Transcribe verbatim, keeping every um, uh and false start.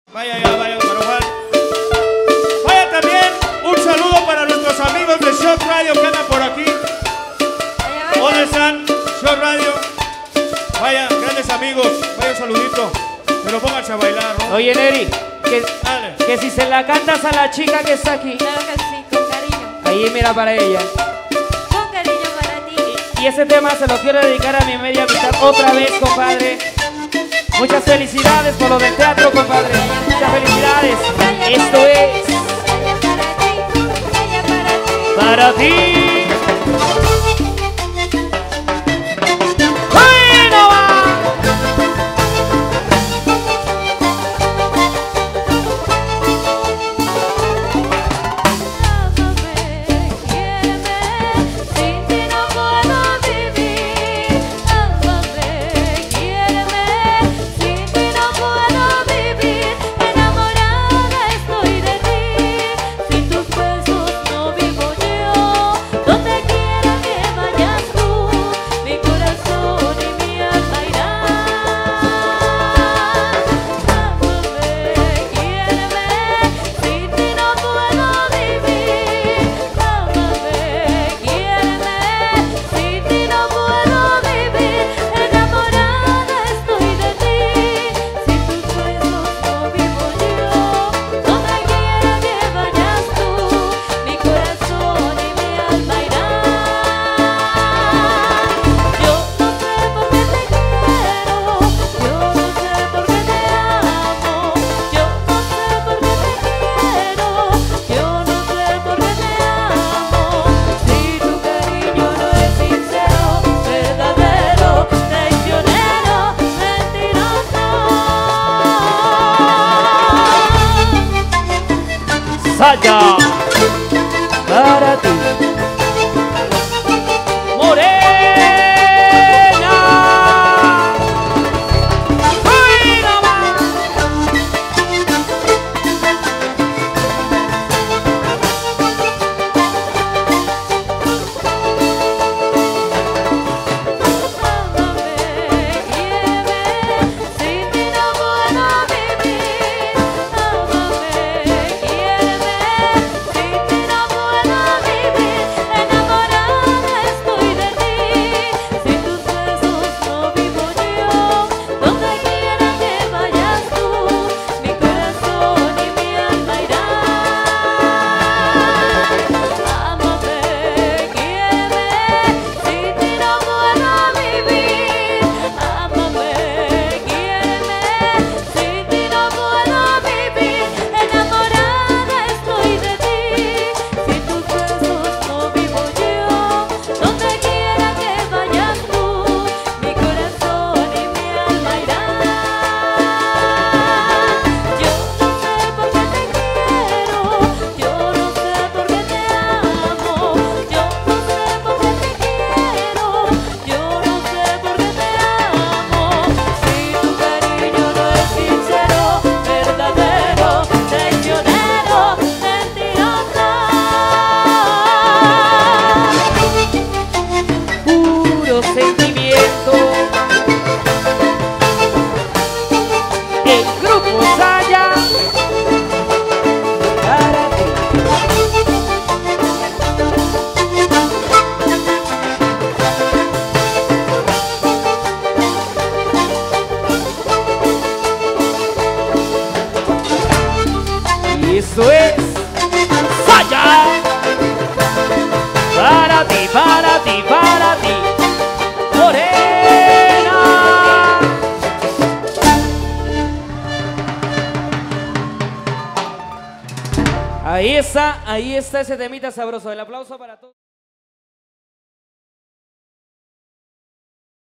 Vaya ya, vaya para Juan. Vaya también un saludo para nuestros amigos de Shock Radio que andan por aquí. ¿Dónde están? Shock Radio. Vaya, grandes amigos. Vaya un saludito. Que lo pongan a bailar, ¿no? Oye, Neri, que, Dale. que si se la cantas a la chica que está aquí. Claro que sí, con cariño. Ahí mira para ella. Con cariño para ti. Y ese tema se lo quiero dedicar a mi media mitad otra vez, compadre. Muchas felicidades por lo del teatro, compadre. Muchas felicidades. Esto es para ti. ¡Bueno va! Saya para ti, morena. ¡Ay, no más! Sentimiento. El grupo Saya para ti. Y eso es Saya para ti, para ti, para ti. Ahí está, ahí está ese temita sabroso. El aplauso para todos.